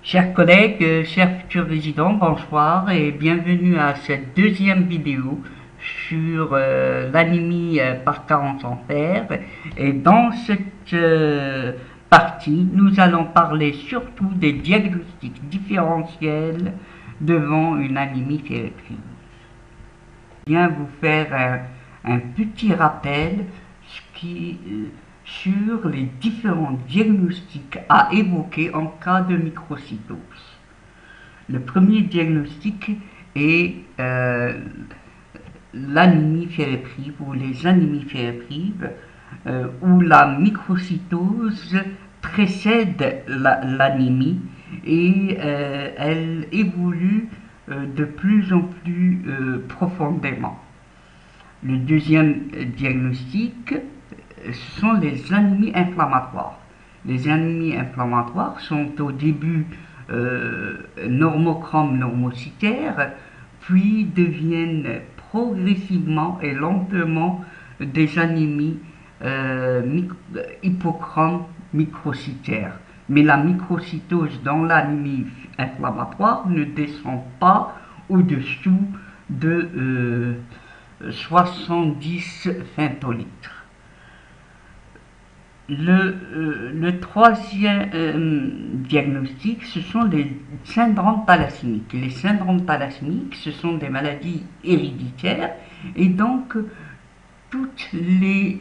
Chers collègues, chers futurs résidents, bonsoir et bienvenue à cette deuxième vidéo sur l'anémie par carence en fer. Et dans cette partie, nous allons parler surtout des diagnostics différentiels devant une anémie ferriprive. Je viens vous faire un petit rappel sur les différents diagnostics à évoquer en cas de microcytose. Le premier diagnostic est l'anémie ferriprive ou les anémies ferriprives où la microcytose précède l'anémie et elle évolue de plus en plus profondément. Le deuxième diagnostic, ce sont les anémies inflammatoires. Les anémies inflammatoires sont au début normochromes normocytaires, puis deviennent progressivement et lentement des anémies hypochromes microcytaires. Mais la microcytose dans l'anémie inflammatoire ne descend pas au-dessous de 70 femtolitres. Le troisième diagnostic, ce sont les syndromes thalassémiques. Les syndromes thalassémiques, ce sont des maladies héréditaires et donc tous les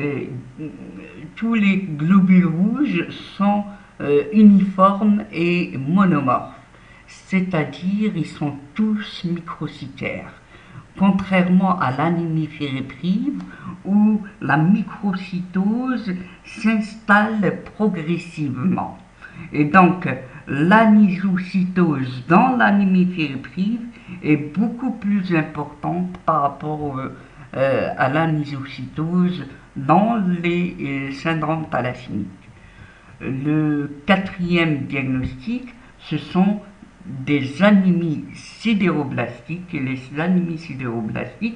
globules rouges sont uniformes et monomorphes, c'est-à-dire ils sont tous microcytaires. Contrairement à l'anémie ferriprive où la microcytose s'installe progressivement. Et donc, l'anisocitose dans l'anémie ferriprive est beaucoup plus importante par rapport à l'anisocitose dans les syndromes thalassémiques. Le quatrième diagnostic, ce sont des anémies sidéroblastiques, et les anémies sidéroblastiques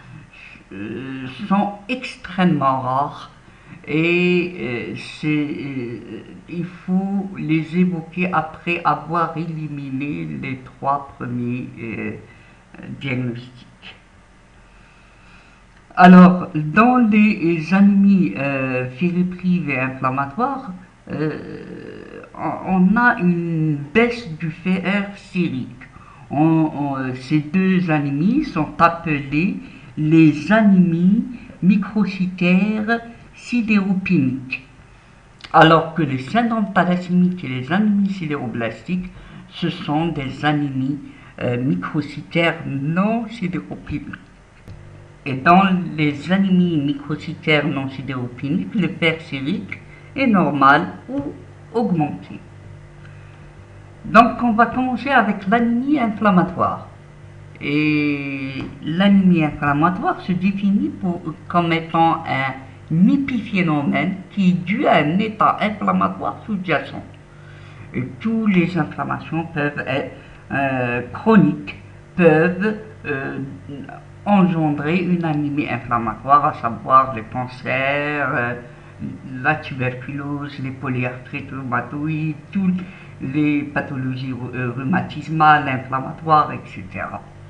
sont extrêmement rares et il faut les évoquer après avoir éliminé les trois premiers diagnostics. Alors, dans les anémies ferriprives et inflammatoires, on a une baisse du fer sérique. Ces deux anémies sont appelées les anémies microcytaires sidéropéniques, alors que les syndromes thalassémiques et les anémies sidéroblastiques, ce sont des anémies microcytaires non sidéropéniques. Et dans les anémies microcytaires non sidéropéniques, le fer sérique est normal ou augmenté. Donc on va commencer avec l'anémie inflammatoire. Et l'anémie inflammatoire se définit comme étant un épiphénomène qui est dû à un état inflammatoire sous-jacent. Et toutes les inflammations peuvent être chroniques, peuvent engendrer une anémie inflammatoire, à savoir les cancers, la tuberculose, les polyarthrites rhumatoïdes, toutes les pathologies rhumatismales, inflammatoires, etc.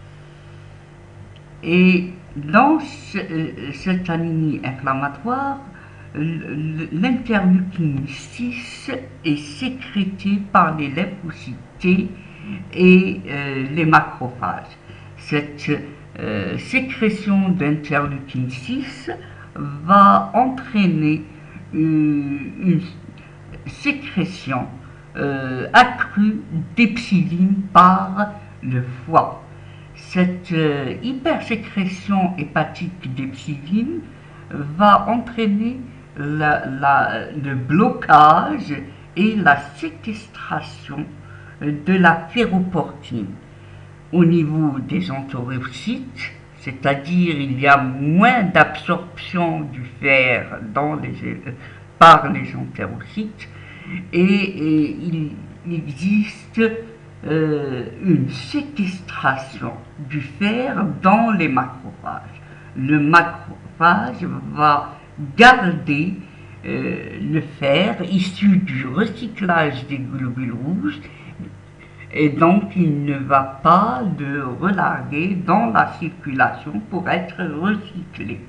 Et dans cette anémie inflammatoire, l'interleukine 6 est sécrétée par les lymphocytes T et les macrophages. Cette sécrétion d'interleukine 6 va entraîner une sécrétion accrue d'hepsiline par le foie. Cette hypersécrétion hépatique d'hepsiline va entraîner le blocage et la séquestration de la ferroportine au niveau des entérocytes, c'est-à-dire il y a moins d'absorption du fer par les entérocytes et il existe une séquestration du fer dans les macrophages. Le macrophage va garder le fer issu du recyclage des globules rouges, et donc il ne va pas le relarguer dans la circulation pour être recyclé.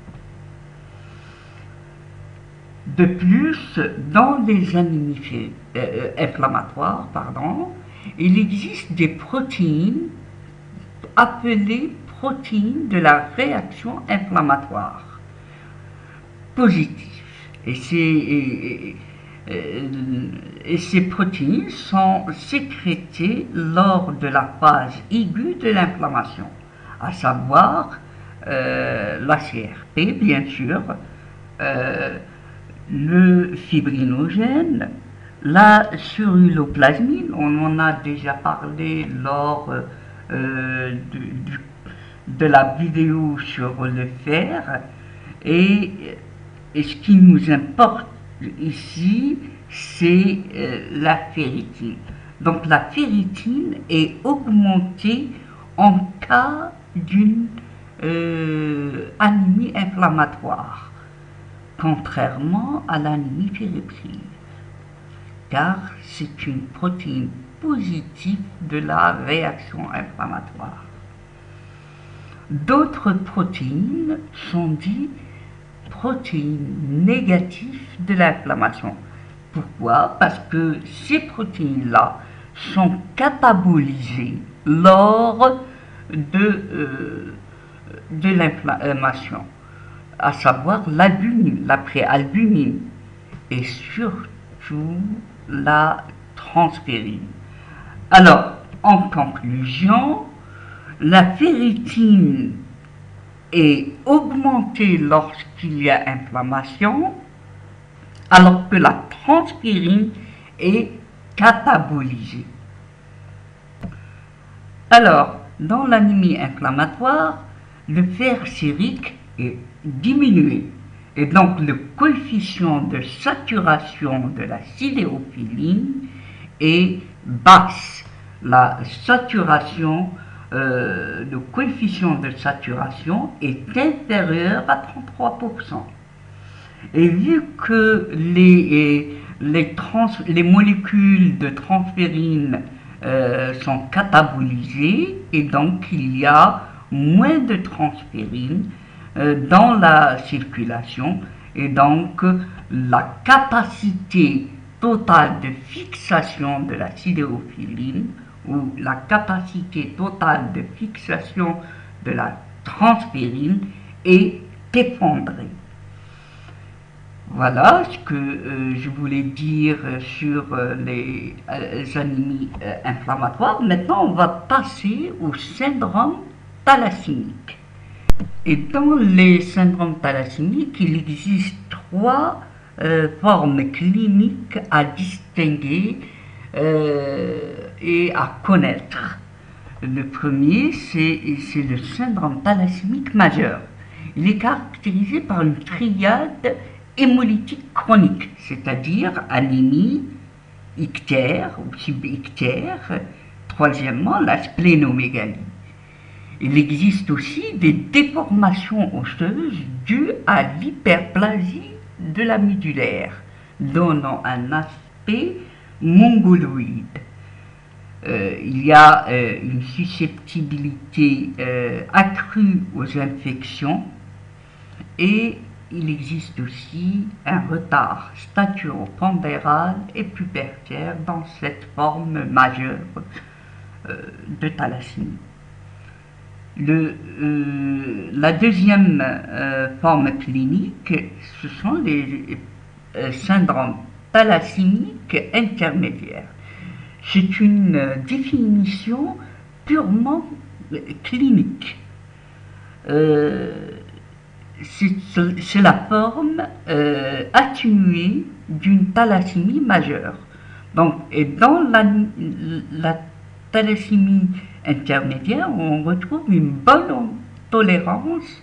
De plus, dans les anémies inflammatoires, il existe des protéines appelées protéines de la réaction inflammatoire positive. Et ces protéines sont sécrétées lors de la phase aiguë de l'inflammation, à savoir la CRP, bien sûr, le fibrinogène, la ceruloplasmine, on en a déjà parlé lors de la vidéo sur le fer, et ce qui nous importe ici, c'est la ferritine. Donc la ferritine est augmentée en cas d'une anémie inflammatoire, contrairement à l'anémie fébrile, car c'est une protéine positive de la réaction inflammatoire. D'autres protéines sont dites protéines négatives de l'inflammation. Pourquoi? Parce que ces protéines-là sont catabolisées lors de l'inflammation, à savoir l'albumine, la préalbumine, et surtout la transférine. Alors, en conclusion, la ferritine est augmentée lorsqu'il y a inflammation, alors que la transférine est catabolisée. Alors, dans l'anémie inflammatoire, le fer sérique est diminué, et donc le coefficient de saturation de la sidérophiline est basse. La saturation, le coefficient de saturation est inférieur à 33%. Et vu que les molécules de transférine sont catabolisées, et donc il y a moins de transférine dans la circulation, et donc la capacité totale de fixation de la sidérophiline ou la capacité totale de fixation de la transférine est effondrée. Voilà ce que je voulais dire sur les anémies inflammatoires. Maintenant, on va passer au syndrome thalassémique. Et dans les syndromes thalassémiques, il existe trois formes cliniques à distinguer et à connaître. Le premier, c'est le syndrome thalassémique majeur. Il est caractérisé par une triade hémolytique chronique, c'est-à-dire anémie, ictère ou subictère, troisièmement la splénomégalie. Il existe aussi des déformations osseuses dues à l'hyperplasie de la médulaire, donnant un aspect mongoloïde. Il y a une susceptibilité accrue aux infections, et il existe aussi un retard statuopondéral et pubertaire dans cette forme majeure de thalassémie. La deuxième forme clinique, ce sont les syndromes thalassémiques intermédiaires. C'est une définition purement clinique. C'est la forme atténuée d'une thalassémie majeure. Donc, et dans la thalassémie intermédiaire, on retrouve une bonne tolérance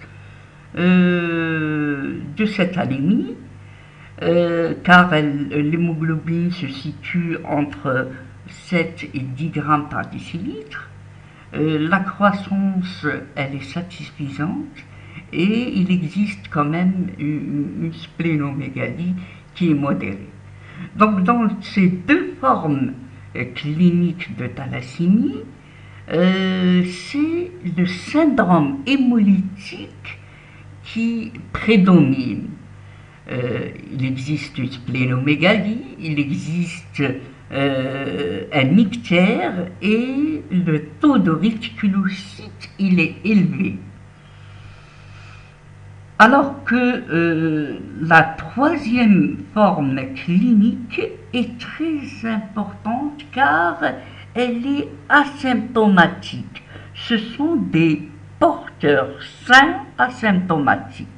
de cette anémie, car l'hémoglobine se situe entre 7 et 10 grammes par décilitre. La croissance, elle est satisfaisante, et il existe quand même une splénomégalie qui est modéré. Donc dans ces deux formes cliniques de thalassémie, c'est le syndrome hémolytique qui prédomine. Il existe une splénomégalie, il existe un ictère et le taux de réticulocytes il est élevé. Alors que la troisième forme clinique est très importante car elle est asymptomatique. Ce sont des porteurs sains asymptomatiques.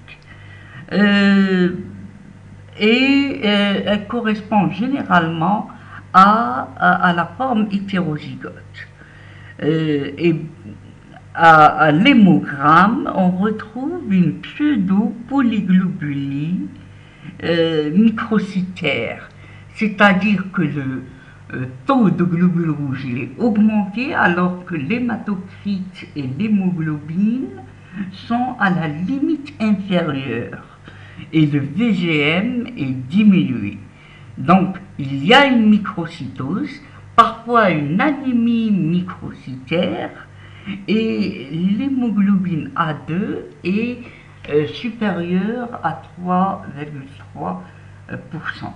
Elle correspond généralement à la forme hétérozygote. Et à l'hémogramme, on retrouve une pseudo-polyglobulie microcytaire, c'est-à-dire que le taux de globules rouges il est augmenté alors que l'hématocrite et l'hémoglobine sont à la limite inférieure et le VGM est diminué. Donc il y a une microcytose, parfois une anémie microcytaire, et l'hémoglobine A2 est supérieure à 3,3%.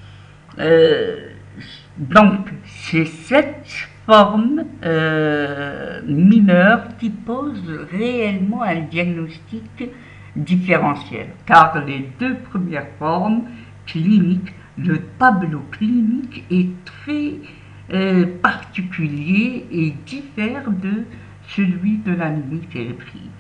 Donc c'est cette forme mineure qui pose réellement un diagnostic différentiel, car les deux premières formes cliniques, le tableau clinique est très particulier et diffère de celui de l'anémie fébriles.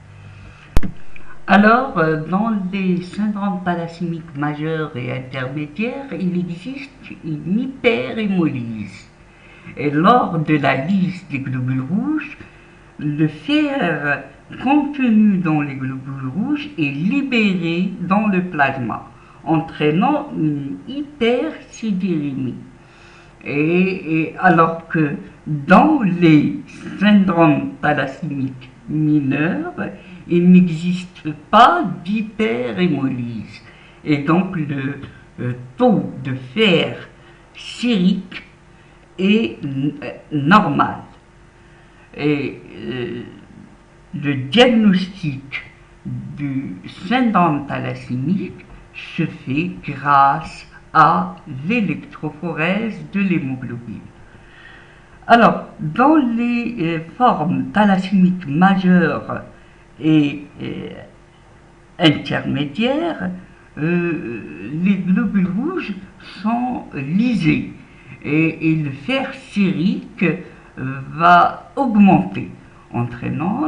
Alors, dans les syndromes thalassémiques majeurs et intermédiaires, il existe une hyperhémolyse. Et lors de la lyse des globules rouges, le fer contenu dans les globules rouges est libéré dans le plasma, entraînant une hypersidérémie. Et alors que dans les syndromes thalassémiques mineurs, il n'existe pas d'hyperhémolyse. Et donc le taux de fer sérique est normal. Et le diagnostic du syndrome thalassémique se fait grâce à l'électrophorèse de l'hémoglobine. Alors, dans les formes thalassémiques majeures et intermédiaires, les globules rouges sont lysés et le fer sérique va augmenter, entraînant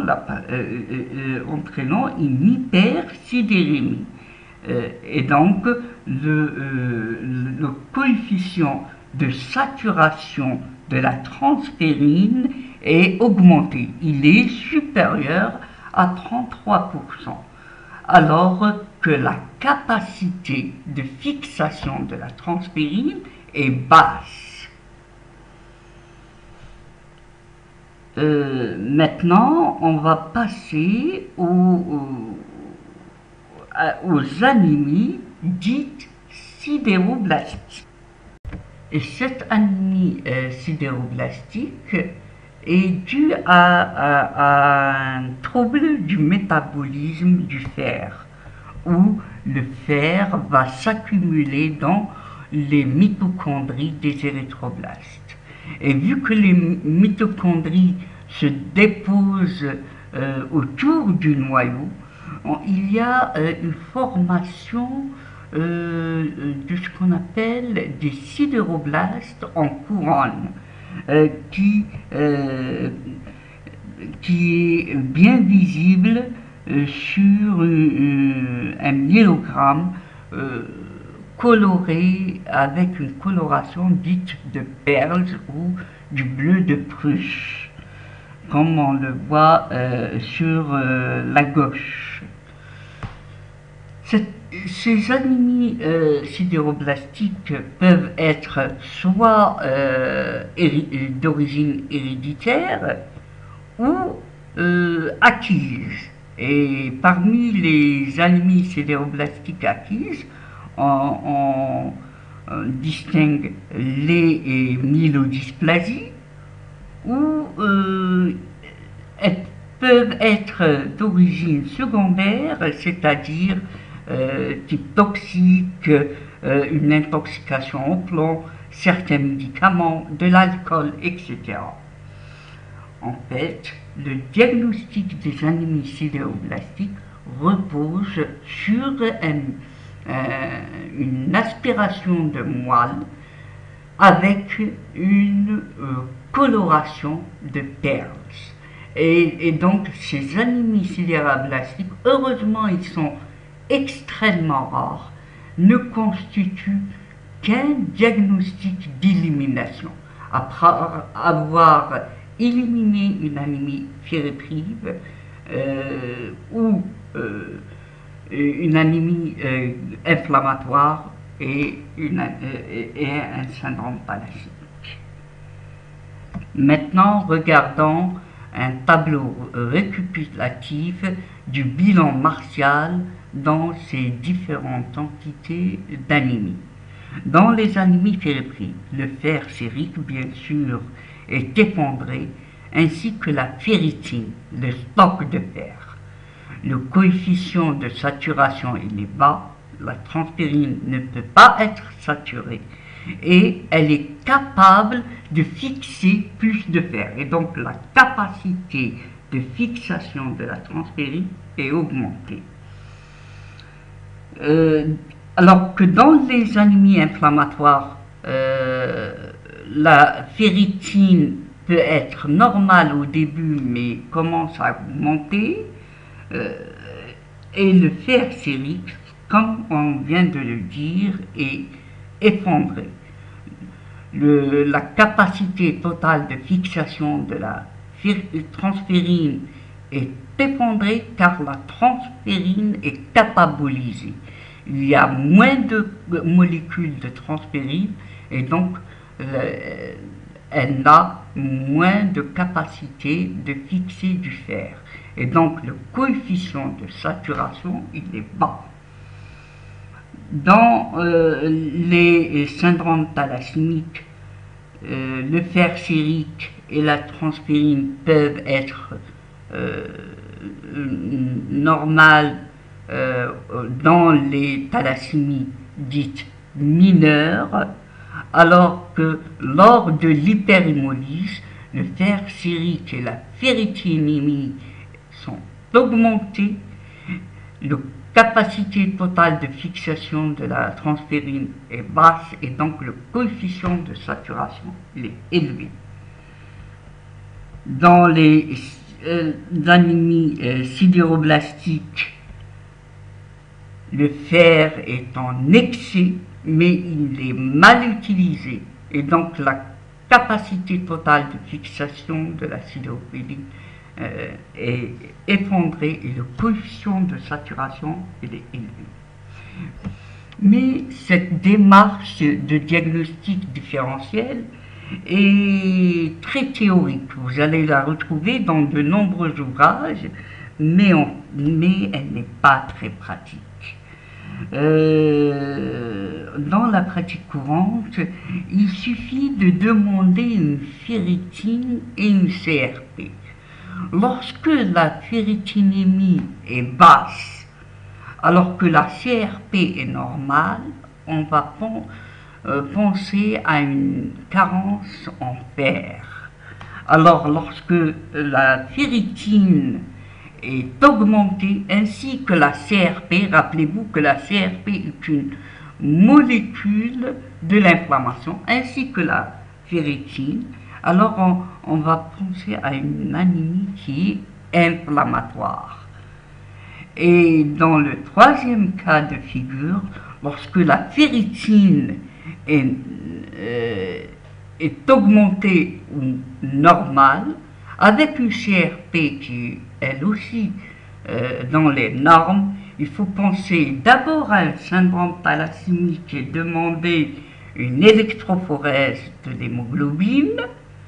une hypersidérémie. Et donc, le coefficient de saturation de la transférine est augmenté. Il est supérieur à 33%, alors que la capacité de fixation de la transférine est basse. Maintenant, on va passer aux anémies dites sidéroblastiques. Et cette anémie sidéroblastique est due à un trouble du métabolisme du fer, où le fer va s'accumuler dans les mitochondries des érythroblastes. Et vu que les mitochondries se déposent autour du noyau, il y a une formation de ce qu'on appelle des sidéroblastes en couronne, qui est bien visible sur un myélogramme coloré avec une coloration dite de perles ou du bleu de Prusse, comme on le voit sur la gauche. Ces anémies sidéroblastiques peuvent être soit d'origine héréditaire ou acquises. Et parmi les anémies sidéroblastiques acquises, on distingue les myélodysplasies, où elles peuvent être d'origine secondaire, c'est-à-dire type toxique, une intoxication au plomb, certains médicaments, de l'alcool, etc. En fait, le diagnostic des anémies sidéroblastiques repose sur une aspiration de moelle avec une coloration de perles. Et donc, ces anémies sidéroblastiques, heureusement, ils sont extrêmement rares, ne constituent qu'un diagnostic d'élimination. Après avoir éliminé une anémie ferriprive ou une anémie inflammatoire et un syndrome thalassémique. Maintenant, regardons un tableau récapitulatif du bilan martial dans ces différentes entités d'anémie. Dans les anémies ferriprives, le fer sérique, bien sûr, est effondré, ainsi que la ferritine, le stock de fer. Le coefficient de saturation est bas, la transférine ne peut pas être saturée et elle est capable de fixer plus de fer. Et donc la capacité de fixation de la transférine est augmentée. Alors que dans les anémies inflammatoires, la ferritine peut être normale au début mais commence à augmenter, et le fer sérique, comme on vient de le dire, est effondré. La capacité totale de fixation de la transférine est effondrée car la transférine est catabolisée. Il y a moins de molécules de transférine et donc elle a moins de capacité de fixer du fer. Et donc le coefficient de saturation, il est bas. Dans les syndromes thalassémiques, le fer sérique et la transférine peuvent être normales dans les thalassémies dites mineures, alors que lors de l'hyperhémolyse, le fer sérique et la ferritinémie sont augmentés, la capacité totale de fixation de la transférine est basse et donc le coefficient de saturation est élevé. Dans les anémies sidéroblastiques, le fer est en excès, mais il est mal utilisé et donc la capacité totale de fixation de la sidérophilie est effondrée et le coefficient de saturation est élevé. Mais cette démarche de diagnostic différentiel est très théorique. Vous allez la retrouver dans de nombreux ouvrages, mais elle n'est pas très pratique. Dans la pratique courante, il suffit de demander une ferritine et une CRP. Lorsque la ferritinémie est basse, alors que la CRP est normale, on va penser à une carence en fer. Alors lorsque la ferritine est augmentée ainsi que la CRP, rappelez-vous que la CRP est une molécule de l'inflammation ainsi que la ferritine, alors on va penser à une anémie qui est inflammatoire. Et dans le troisième cas de figure, lorsque la ferritine est augmentée ou normale, avec une CRP qui est elle aussi dans les normes, il faut penser d'abord à un syndrome thalassémique et demander une électrophorèse de l'hémoglobine.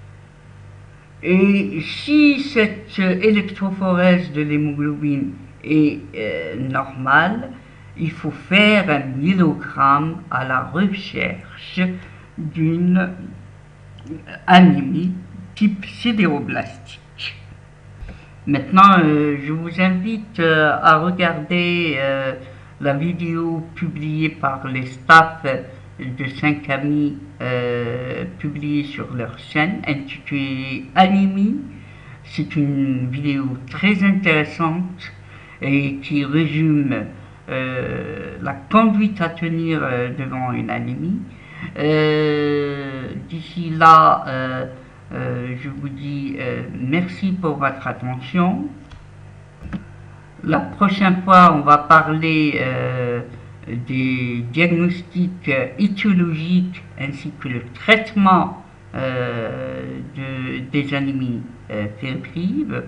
Et si cette électrophorèse de l'hémoglobine est normale, il faut faire un myelogramme à la recherche d'une anémie type sidéroblastique. Maintenant, je vous invite à regarder la vidéo publiée par les staffs de Saint-Camille, publiée sur leur chaîne, intitulée Anémie. C'est une vidéo très intéressante et qui résume la conduite à tenir devant une anémie. D'ici là, je vous dis merci pour votre attention. La prochaine fois, on va parler des diagnostics étiologiques ainsi que le traitement des anémies fébriles.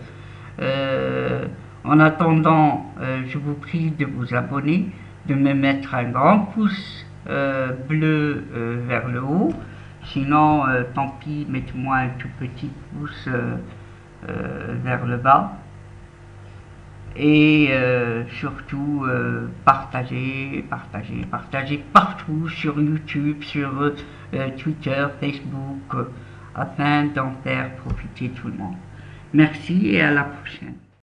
En attendant, je vous prie de vous abonner, de me mettre un grand pouce bleu vers le haut. Sinon, tant pis, mettez-moi un tout petit pouce vers le bas. Et surtout, partagez partout sur YouTube, sur Twitter, Facebook, afin d'en faire profiter tout le monde. Merci et à la prochaine.